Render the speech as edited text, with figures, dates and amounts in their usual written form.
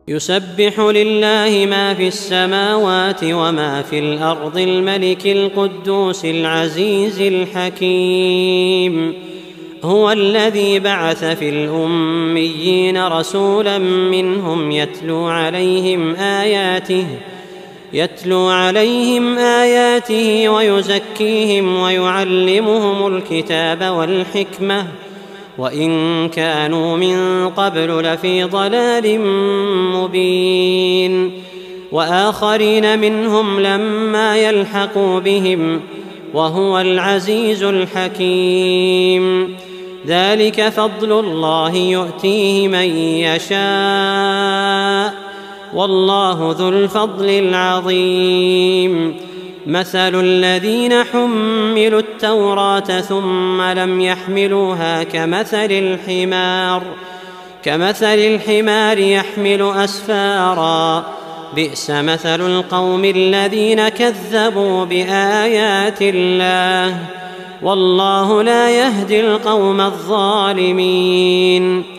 يسبح لله ما في السماوات وما في الأرض الملك القدوس العزيز الحكيم. هو الذي بعث في الأميين رسولا منهم يتلو عليهم آياته ويزكيهم ويعلمهم الكتاب والحكمة وإن كانوا من قبل لفي ضلال مبين. وآخرين منهم لما يلحقوا بهم وهو العزيز الحكيم. ذلك فضل الله يؤتيه من يشاء والله ذو الفضل العظيم. مثل الذين حملوا التوراة ثم لم يحملوها كمثل الحمار يحمل أسفارا بئس مثل القوم الذين كذبوا بآيات الله والله لا يهدي القوم الظالمين.